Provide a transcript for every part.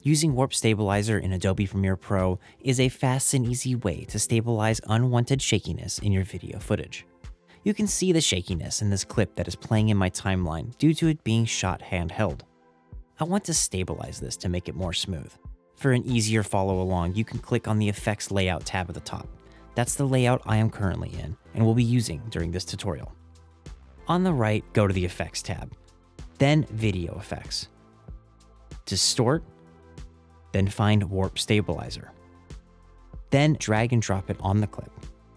Using Warp Stabilizer in Adobe Premiere Pro is a fast and easy way to stabilize unwanted shakiness in your video footage. You can see the shakiness in this clip that is playing in my timeline due to it being shot handheld. I want to stabilize this to make it more smooth. For an easier follow along, you can click on the Effects Layout tab at the top. That's the layout I am currently in and will be using during this tutorial. On the right, go to the Effects tab, then Video Effects. Distort, then find Warp Stabilizer. Then drag and drop it on the clip.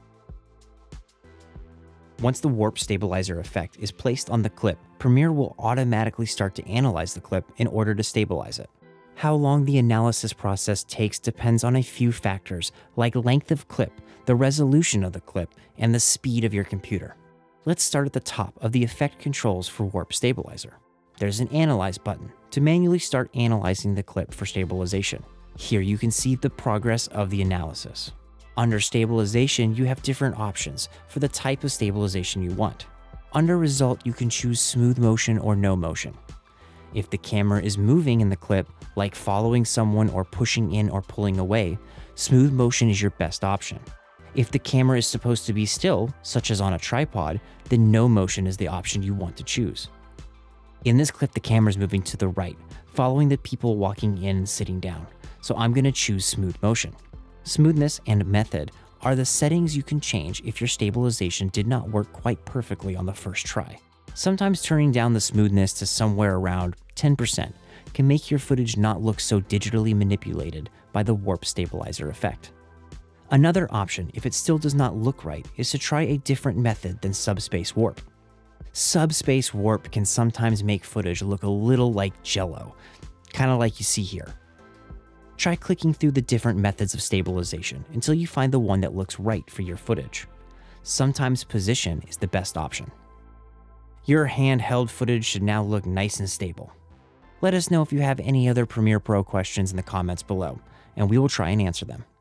Once the Warp Stabilizer effect is placed on the clip, Premiere will automatically start to analyze the clip in order to stabilize it. How long the analysis process takes depends on a few factors like length of clip, the resolution of the clip, and the speed of your computer. Let's start at the top of the effect controls for Warp Stabilizer. There's an Analyze button to manually start analyzing the clip for stabilization. Here you can see the progress of the analysis. Under Stabilization, you have different options for the type of stabilization you want. Under Result, you can choose Smooth Motion or No Motion. If the camera is moving in the clip, like following someone or pushing in or pulling away, Smooth Motion is your best option. If the camera is supposed to be still, such as on a tripod, then No Motion is the option you want to choose. In this clip, the camera is moving to the right, following the people walking in and sitting down, so I'm going to choose Smooth Motion. Smoothness and Method are the settings you can change if your stabilization did not work quite perfectly on the first try. Sometimes turning down the smoothness to somewhere around 10% can make your footage not look so digitally manipulated by the Warp Stabilizer effect. Another option, if it still does not look right, is to try a different method than Subspace Warp. Subspace Warp can sometimes make footage look a little like Jello, kind of like you see here. Try clicking through the different methods of stabilization until you find the one that looks right for your footage. Sometimes Position is the best option. Your handheld footage should now look nice and stable. Let us know if you have any other Premiere Pro questions in the comments below, and we will try and answer them.